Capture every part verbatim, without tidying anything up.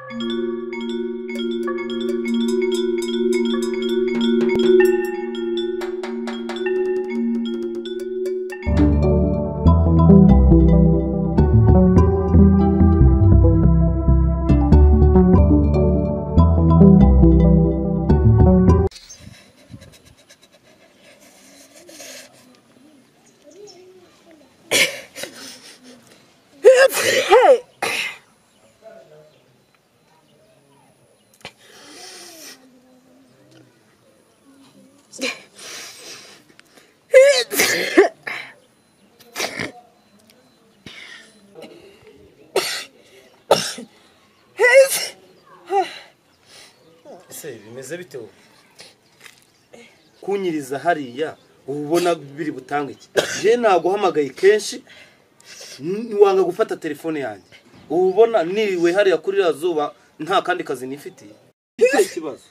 bimeze bite wowe kunyiriza hariya ubona biri butange iki je naguhamagaye kenshi wanga gufata telefone yanjye ubona niriwe hariya kuri razuba nta kandi kazi nifitiye ikibazo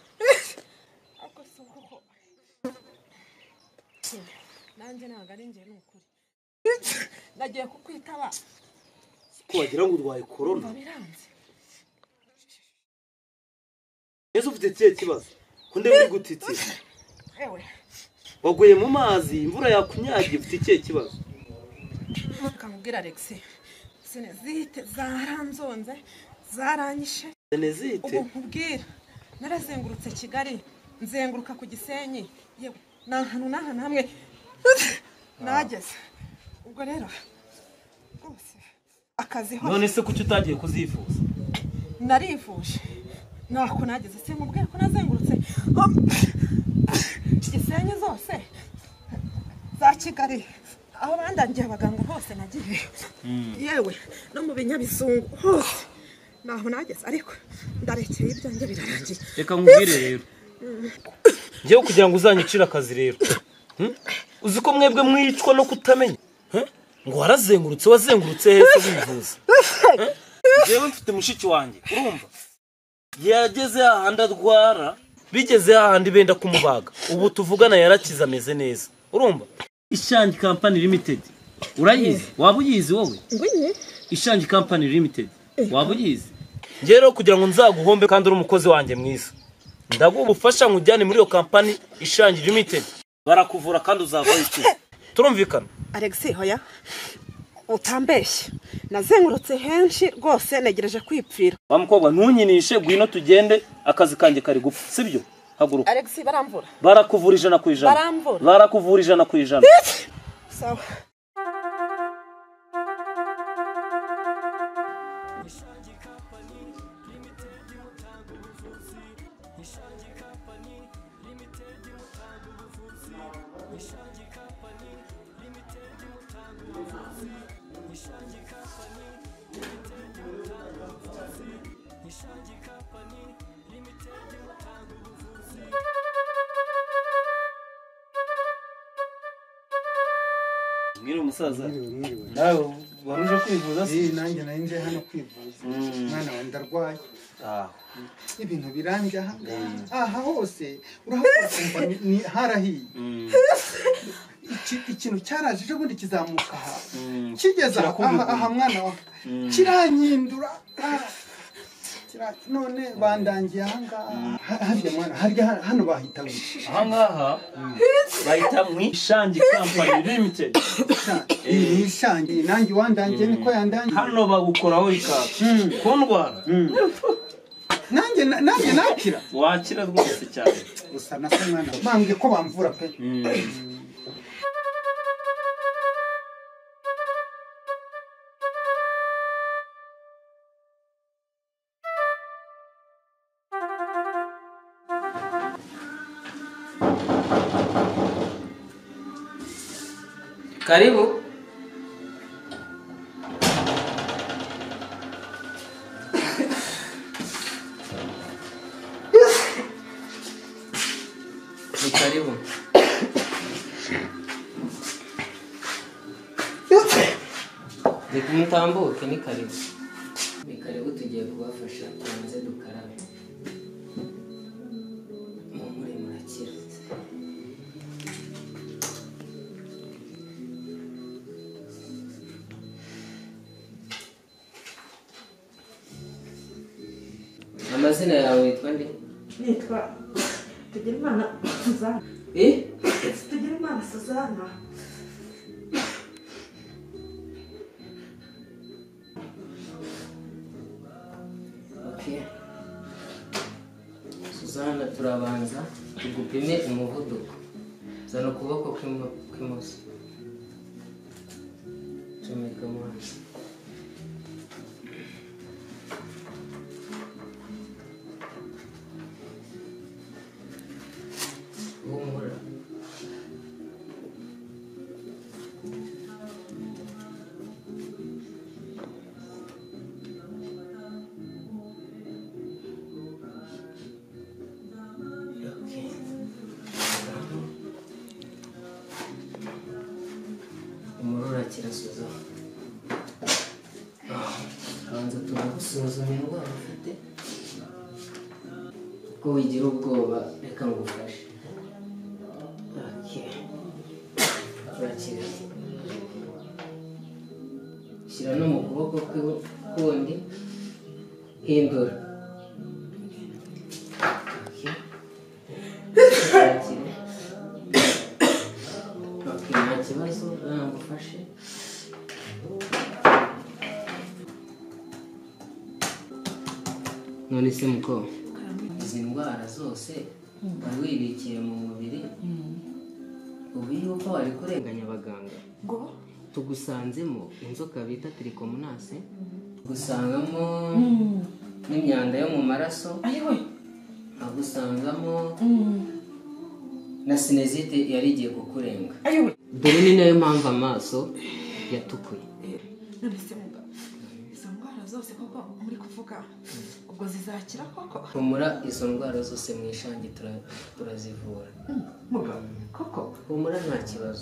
nanje nanga ari nje n'ukuri nagiye kukwitaba ko wagira ngo urwaye corona Yesu ufite tiye kibazo kunde biri gutitse ewe waguye mu mazi imvura yakunyagiye ufite tiye kibazo kamubwira Alex Senezite zaranzonze zaranyishe Senezite ubu nkubwira narazengurutse Kigali nzenguruka ku Gisenyi yewe nahantu nahantu hamwe nageze ubwo rero akazi ho none se kuki utagiye kuzifuza narifuje nako nageze se mubwiye ko nazengurutse Gisenyi zose za Kigali aho bandangiye abaganga bose nagiye yewe no mu binyabizungu hose naho nageze ariko ndarekeye ibyanjye birarangiye reka nkubwire rero ngiye kugira ngo uzanyicira akazi rero uzi ko mwebwe mwicwa no kutamenya ngo warazengurutse wazengurutse hese bivuza jewe mfite mushiki wanjye urumva yageze ahandi adwara bigeze ahandi benda kumubaga ubu tuvugana yarakiza ameze neza urumva Ishangi Company Limited urayizi waba uyizi wowe ngwinye Ishangi Company Limited waba uyizi ngero kugira ngo nzaguhombe kandi uri umukozi wanjye mwiza ndaguha ubufasha nkujyane muri iyo company Ishangi Limited barakuvura kandi uzavayo iki turumvikana Alex hoya utambeshye nazengurutse henshi rwose negereje kwipfira wa mukobwa ntunyinishe gwino tugende akazi kanjye kari gupfa sibyo haguruka Alex baramvura barakuvura ijana ku ijana baramvura barakuvura ijana ku ijana sawa Ngiro musaza nawe waruje kwivuza si nanjye nanje hano kwivuza mwana wa ndarwaye ah ibintu biranje aha aha hose urahakumva ni harahiye ikintu cyaraje cyo bundi kizamuka aha kigeza aha aha mwana wa kiranyindura none bandangiye ahangaha harya mwana harya hano bahita ahangaha bahita mu Ishangi Company Limited iyi Ishangi nanjye wandangiye niko yandangiye hano bagukoraho ikaka kondwara nanjye nanjye nakira wakira rwose cyane gusa nasa mwana bambwe ko bamvura pe Karibu. Ni karibu. Ni kumtambuke ni karibu. Ni karibu tugiye kubafasha tuanze dukarabe. Mumure murakira. amazina yawe witwa nde? nitwa Tugirimana Suzana. Eh? Tugirimana Suzana. Okay. Suzana, turabanza tugupime umuvuduko. Zana ukuboko kw'imoso. Comeka amazi. Humura. Umurura kirasuza. Hanze turagusuzuma indwara ufite. Ko wigira ubwoba reka ngufashe. Okay. Urakira. Shyira no mu kuboko kundi. Hindura. Okay. Urakira. Okay, nta kibazo ngufashe. None se muko izi ndwara zose wari wibikiye mu mubiri ubu yuko wari kurenganya abaganga ngo tugusanzemo inzoka bita trichomonase gusangamo n'imyanda yo mu maraso ayiwe agusangamo na sinezite yari igiye kukurenga ayiwe dore ni nayo mpamvu amaso yatukuye. none se muga izo ndwara zose koko muri kuvuga ubwo zizakira koko? humura, izo ndwara zose mu ishangi turazivura. muga koko humura nta kibazo.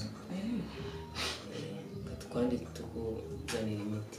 Twandi tukuzanira imiti.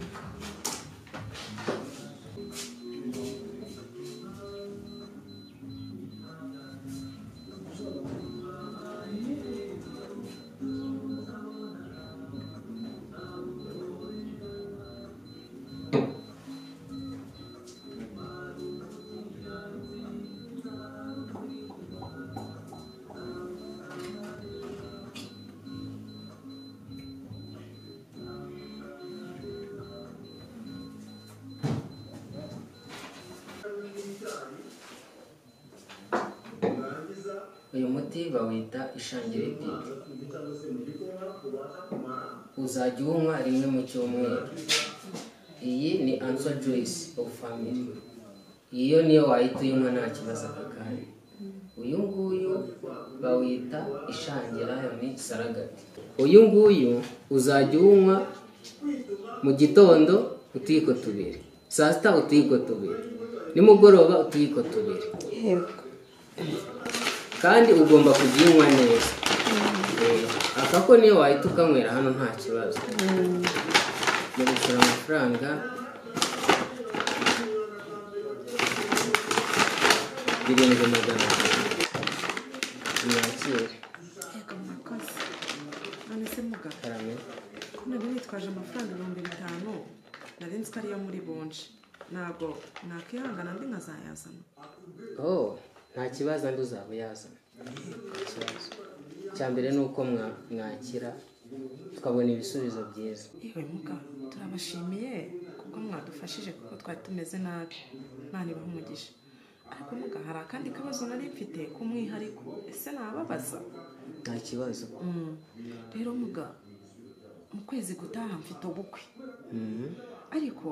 Uyu muti bawita ishangiripiti. Uzajya uwunywa rimwe mu cyumweru. Iyi ni Answer Juice of Family. Iyo niyo wahita uyinywa nta kibazo aka kanya. Uyu nguyu bawita ishangira ni saragati. Uyu nguyu uzajya uwunywa mu gitondo utuyiko tubiri, saa sita utuyiko tubiri, nimugoroba utuyiko tubiri. Kandi ugomba kuginywa neza. Aka ko niyo wahita ukanywera hano nta kibazo. Mugushyira amafaranga birindwi magana mwakire. yego mwakoze. none se muga Karame. nari nitwaje amafaranga ibihumbi bitanu nari nzi ko ariyo muri bonje ntabwo nakihangana ndi nkazayazana. Oh, nta kibazo ndi uzaba yazana. Ikibazo cya mbere ni uko mwakira tukabona ibisubizo byiza. yewe muga turabashimiye kuko mwadufashije kuko twari tumeze nabi. Imana ibahe umugisha. ariko muga hari akandi kabazo nari mfite k'umwihariko. ese nababaza? Nta kibazo. rero muga mu kwezi gutaha mfite ubukwe ariko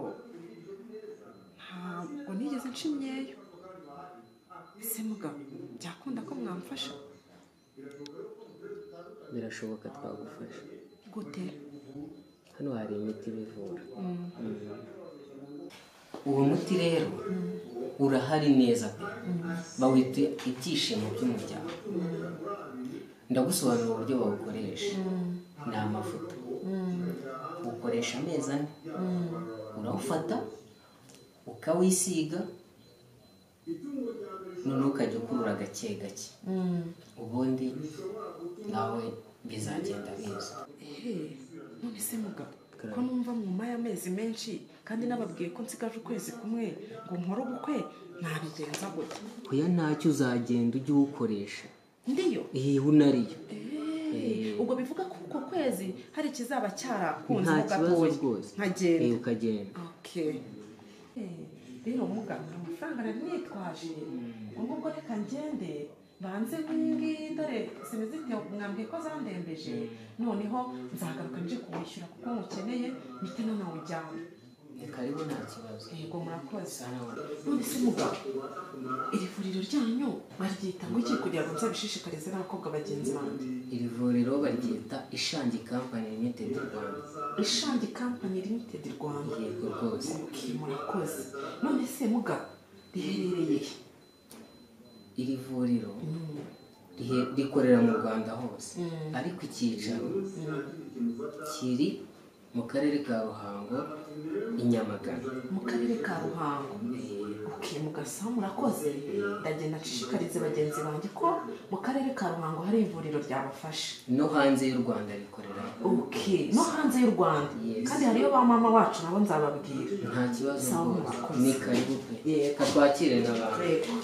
ntabwo nigeze nca imyeyo. ese muga byakunda ko mwamfasha? Birashoboka twagufasha. gute? Hano hari imiti bivura. Uwo muti rero urahari neza pe. Bawita ibyishimo by'umuryango. Ndagusobanurira uburyo bawukoresha. Ni amavuta. Ukoresha amezi ane. Urawufata ukawisiga noneho ukajya ukurura gake gake. ubundi nawe bizagenda biza. none se muga ko numva mu nyuma y'amezi menshi kandi nababwiye ko nsigaje ukwezi kumwe ngo nkore ubukwe nabigenza gute? Oya ntacyo uzagenda ujye uwukoresha. Ndiyo? Eh unariyo. Eh ubwo bivuga ko uko kwezi hari kizaba cyarakunze mu gatoya nkagenda. Eh ukagenda. Okay. Eh rero muganga amafaranga nari nitwaje ubwo reka ngende banze mwingi dore semezite mwambye ko zandembeje noneho nzagaruka nje kuwishyura kuko mukeneye mitena nawe ujyana. Karibu nta kibazo. Yego murakoze. None se mugabo iri vuriro ryanyu baryita ngo iki kugira ngo nzabishishikarize n'abakobwa bagenzi banjye? Iri vuriro baryita Ishangi Company Limited Rwanda. Ishangi Company Limited Rwanda. Yego rwose. Okay murakoze. None se mugabo riherereye iri vuriro rikorera mu Rwanda hose ariko icyicaro kiri mu karere ka Ruhango i Nyamagana. Mu karere ka Ruhango. Okay mugasa murakoze. Ndagenda nshishikarize bagenzi banjye ko mu karere ka Ruhango hari ivuriro ryabafasha. No hanze y'u Rwanda rikorera. Okay no hanze y'u Rwanda. Kandi hariyo ba mama wacu nabo nzababwira. Nta kibazo ni karibu pe. Yego twakire n'abantu.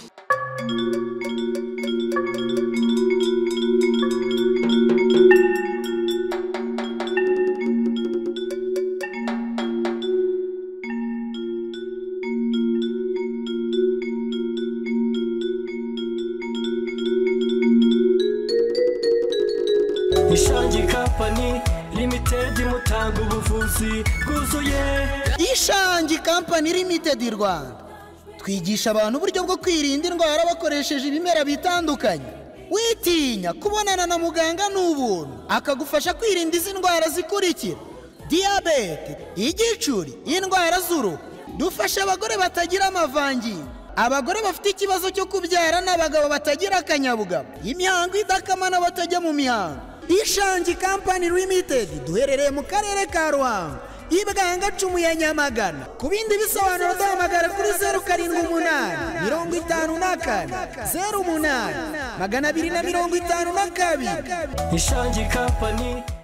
Ishangi Company Limited mutanga ubuvuzi bwuzuye. Ishangi Company Limited Rwanda twigisha abantu uburyo bwo kwirinda indwara bakoresheje ibimera bitandukanye. Witinya kubonana na muganga n'ubuntu akagufasha kwirinda izi ndwara zikurikira: diabete, igicuri, indwara z'uruhu. Dufasha abagore batagira amavangingo, abagore bafite ikibazo cyo kubyara n'abagabo batagira akanyabugabo, imihango idakamana batajya mu mihango. Ishangi Company Limited duherereye mu karere ka Ruhango ibwanga cumu ya Nyamagana. Ku bindi bisobanuro duhamagara kuri zeru karindwi umunani mirongo itanu na kane zeru umunani magana abiri na mirongo itanu na kabiri. Ishangi Company